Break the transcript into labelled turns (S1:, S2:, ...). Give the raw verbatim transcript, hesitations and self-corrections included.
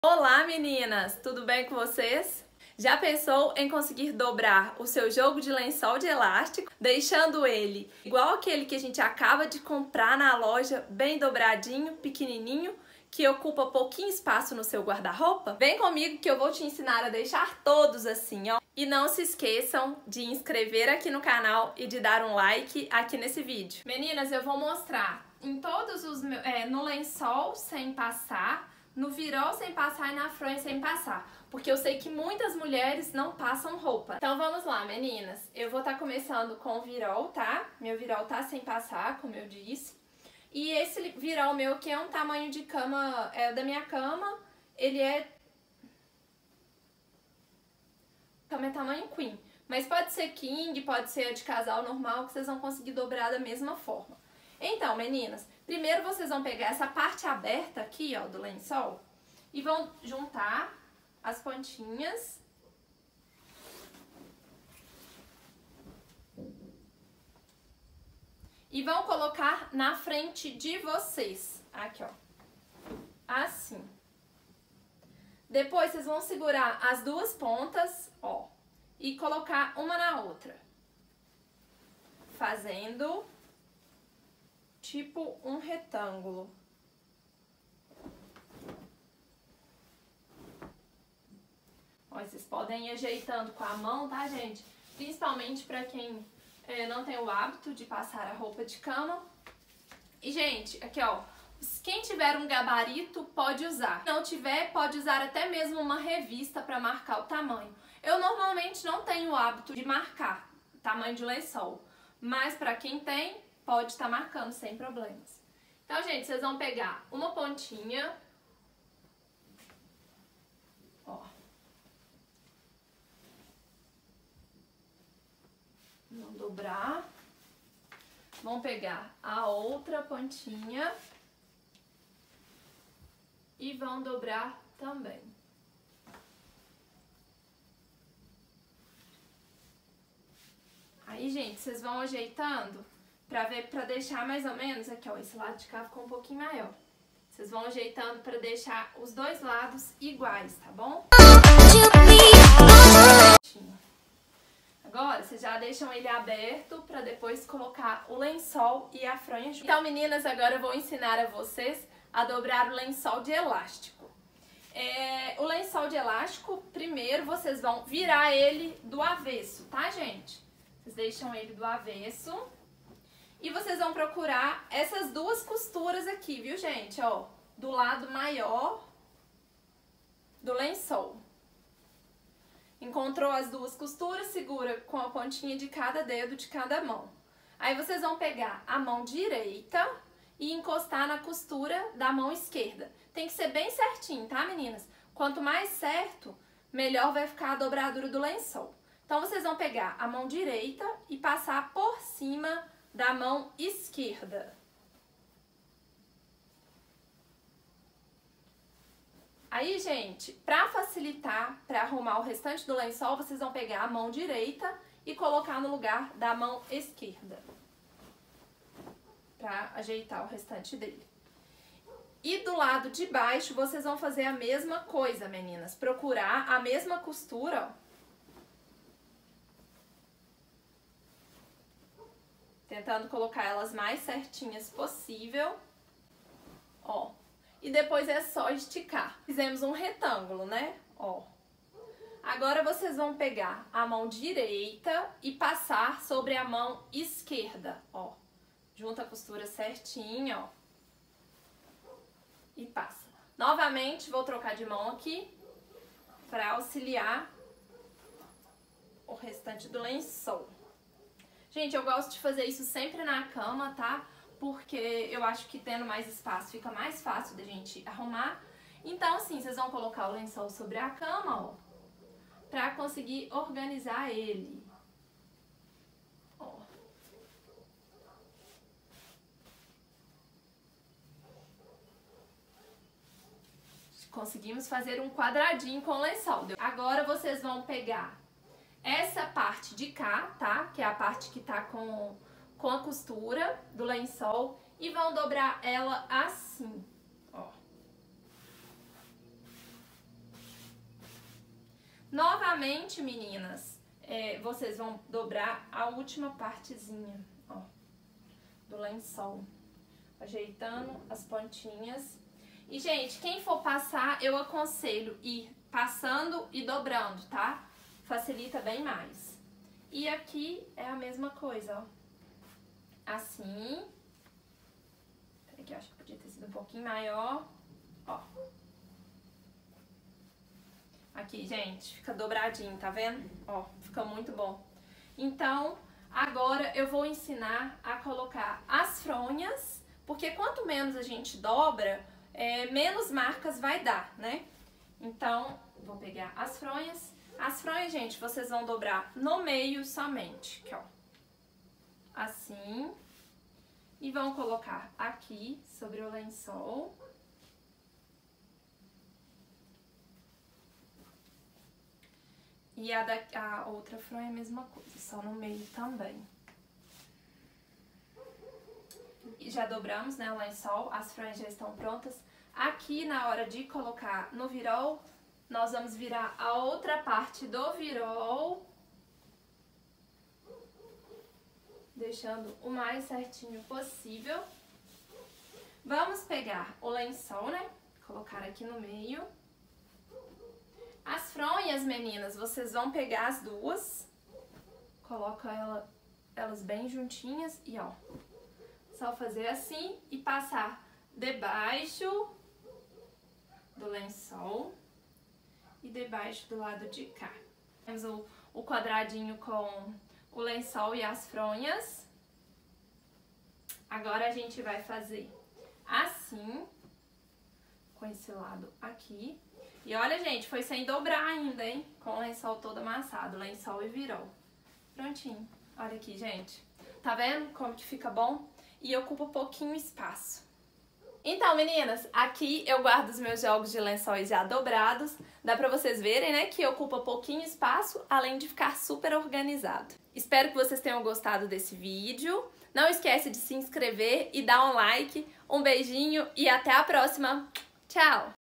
S1: Olá meninas, tudo bem com vocês? Já pensou em conseguir dobrar o seu jogo de lençol de elástico, deixando ele igual aquele que a gente acaba de comprar na loja, bem dobradinho, pequenininho, que ocupa pouquinho espaço no seu guarda-roupa? Vem comigo que eu vou te ensinar a deixar todos assim, ó. E não se esqueçam de inscrever aqui no canal e de dar um like aqui nesse vídeo. Meninas, eu vou mostrar em todos os meus, é, no lençol sem passar, no virol sem passar e na fronha sem passar, porque eu sei que muitas mulheres não passam roupa. Então vamos lá, meninas. Eu vou estar tá começando com o virol, tá? Meu virol tá sem passar, como eu disse. E esse virol meu que é um tamanho de cama, é da minha cama, ele é... cama é tamanho queen. Mas pode ser king, pode ser de casal normal, que vocês vão conseguir dobrar da mesma forma. Então, meninas, primeiro vocês vão pegar essa parte aberta aqui, ó, do lençol e vão juntar as pontinhas. E vão colocar na frente de vocês. Aqui, ó. Assim. Depois vocês vão segurar as duas pontas, ó, e colocar uma na outra. Fazendo tipo um retângulo. Ó, vocês podem ir ajeitando com a mão, tá, gente? Principalmente pra quem é, não tem o hábito de passar a roupa de cama. E, gente, aqui, ó, quem tiver um gabarito pode usar. Se não tiver, pode usar até mesmo uma revista pra marcar o tamanho. Eu normalmente não tenho o hábito de marcar tamanho de lençol, mas pra quem tem, pode estar marcando sem problemas. Então, gente, vocês vão pegar uma pontinha, ó, vão dobrar, vão pegar a outra pontinha e vão dobrar também. Aí, gente, vocês vão ajeitando pra ver, pra deixar mais ou menos, aqui, ó, esse lado de cá ficou um pouquinho maior. Vocês vão ajeitando pra deixar os dois lados iguais, tá bom? Agora, vocês já deixam ele aberto pra depois colocar o lençol e a fronha junto. Então, meninas, agora eu vou ensinar a vocês a dobrar o lençol de elástico. É, o lençol de elástico, primeiro vocês vão virar ele do avesso, tá, gente? Vocês deixam ele do avesso. E vocês vão procurar essas duas costuras aqui, viu, gente? Ó, do lado maior do lençol. Encontrou as duas costuras, segura com a pontinha de cada dedo de cada mão. Aí vocês vão pegar a mão direita e encostar na costura da mão esquerda. Tem que ser bem certinho, tá, meninas? Quanto mais certo, melhor vai ficar a dobradura do lençol. Então vocês vão pegar a mão direita e passar por cima da mão esquerda. Aí, gente, pra facilitar, pra arrumar o restante do lençol, vocês vão pegar a mão direita e colocar no lugar da mão esquerda, pra ajeitar o restante dele. E do lado de baixo, vocês vão fazer a mesma coisa, meninas. Procurar a mesma costura, ó. Tentando colocar elas mais certinhas possível, ó. E depois é só esticar. Fizemos um retângulo, né? Ó. Agora vocês vão pegar a mão direita e passar sobre a mão esquerda, ó. Junta a costura certinha, ó. E passa. Novamente, vou trocar de mão aqui para auxiliar o restante do lençol. Gente, eu gosto de fazer isso sempre na cama, tá? Porque eu acho que tendo mais espaço fica mais fácil da gente arrumar. Então, assim, vocês vão colocar o lençol sobre a cama, ó, pra conseguir organizar ele. Ó. Conseguimos fazer um quadradinho com o lençol. Agora vocês vão pegar essa parte de cá, tá? Que é a parte que tá com, com a costura do lençol. E vão dobrar ela assim, ó. Novamente, meninas, é, vocês vão dobrar a última partezinha, ó, do lençol, ajeitando as pontinhas. E, gente, quem for passar, eu aconselho ir passando e dobrando, tá? Facilita bem mais. E aqui é a mesma coisa, ó. Assim. Peraí que eu acho que podia ter sido um pouquinho maior. Ó. Aqui, gente, fica dobradinho, tá vendo? Ó, fica muito bom. Então, agora eu vou ensinar a colocar as fronhas, porque quanto menos a gente dobra, é, menos marcas vai dar, né? Então, vou pegar as fronhas. As fronhas, gente, vocês vão dobrar no meio somente, aqui, ó. Assim. E vão colocar aqui sobre o lençol. E a, da, a outra fronha é a mesma coisa, só no meio também. E já dobramos, né, o lençol, as fronhas já estão prontas. Aqui, na hora de colocar no virol, nós vamos virar a outra parte do virol, deixando o mais certinho possível. Vamos pegar o lençol, né, colocar aqui no meio. As fronhas, meninas, vocês vão pegar as duas, coloca ela, elas bem juntinhas e, ó, só fazer assim e passar debaixo do lençol e debaixo do lado de cá. Temos o, o quadradinho com o lençol e as fronhas. Agora a gente vai fazer assim, com esse lado aqui. E olha, gente, foi sem dobrar ainda, hein? Com o lençol todo amassado, lençol e virol. Prontinho. Olha aqui, gente. Tá vendo como que fica bom? E ocupa pouquinho espaço. Então, meninas, aqui eu guardo os meus jogos de lençóis já dobrados. Dá pra vocês verem, né, que ocupa pouquinho espaço, além de ficar super organizado. Espero que vocês tenham gostado desse vídeo. Não esquece de se inscrever e dar um like. Um beijinho e até a próxima. Tchau!